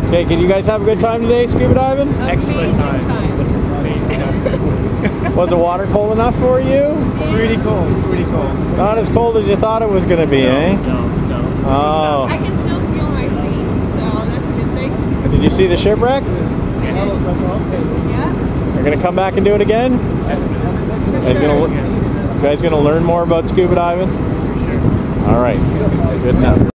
Okay, can you guys have a good time today scuba diving? Excellent time. Was the water cold enough for you? Pretty cold, pretty cold. Not as cold as you thought it was going to be, eh? No. Oh. I can still feel my feet, so that's a good thing. Did you see the shipwreck? Yeah. You're going to come back and do it again? You guys going to learn more about scuba diving? For sure. All right. Good enough.